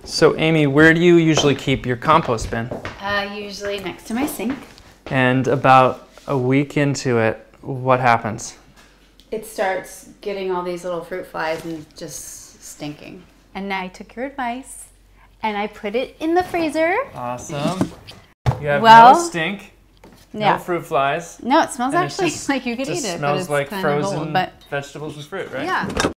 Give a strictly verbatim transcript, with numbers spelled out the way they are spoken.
So Amy, where do you usually keep your compost bin? Uh, usually next to my sink. And about a week into it, what happens? It starts getting all these little fruit flies and just stinking. And I took your advice and I put it in the freezer. Awesome. You have well, no stink, yeah. no fruit flies. No, it smells and actually just, like you could eat it, smells but it's like kind frozen of old. But vegetables and fruit, right? yeah.